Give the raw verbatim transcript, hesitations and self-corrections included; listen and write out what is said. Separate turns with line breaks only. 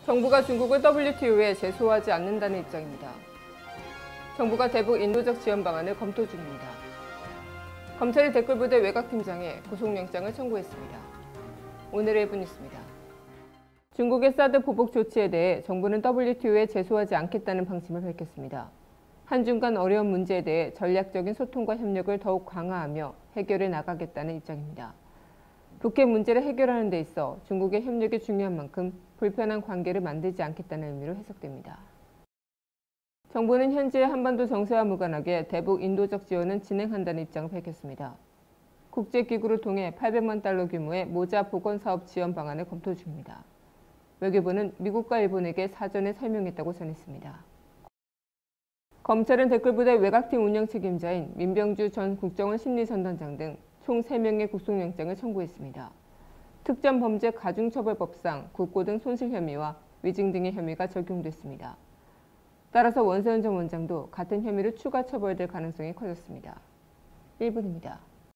정부가 중국을 더블유티오에 제소하지 않는다는 입장입니다. 정부가 대북 인도적 지원 방안을 검토 중입니다. 검찰이 댓글부대 외곽팀장에 구속영장을 청구했습니다. 오늘의 일부 뉴스입니다. 중국의 사드 보복 조치에 대해 정부는 더블유티오에 제소하지 않겠다는 방침을 밝혔습니다. 한중 간 어려운 문제에 대해 전략적인 소통과 협력을 더욱 강화하며 해결해 나가겠다는 입장입니다. 북핵 문제를 해결하는 데 있어 중국의 협력이 중요한 만큼 불편한 관계를 만들지 않겠다는 의미로 해석됩니다. 정부는 현재 한반도 정세와 무관하게 대북 인도적 지원은 진행한다는 입장을 밝혔습니다. 국제기구를 통해 팔백만 달러 규모의 모자 복원 사업 지원 방안을 검토 중입니다. 외교부는 미국과 일본에게 사전에 설명했다고 전했습니다. 검찰은 댓글부대 외곽팀 운영 책임자인 민병주 전 국정원 심리전단장 등 총 세 명의 구속영장을 청구했습니다. 특정범죄 가중처벌법상 국고 등 손실 혐의와 위증 등의 혐의가 적용됐습니다. 따라서 원세훈 전 원장도 같은 혐의로 추가 처벌될 가능성이 커졌습니다. 일 분입니다.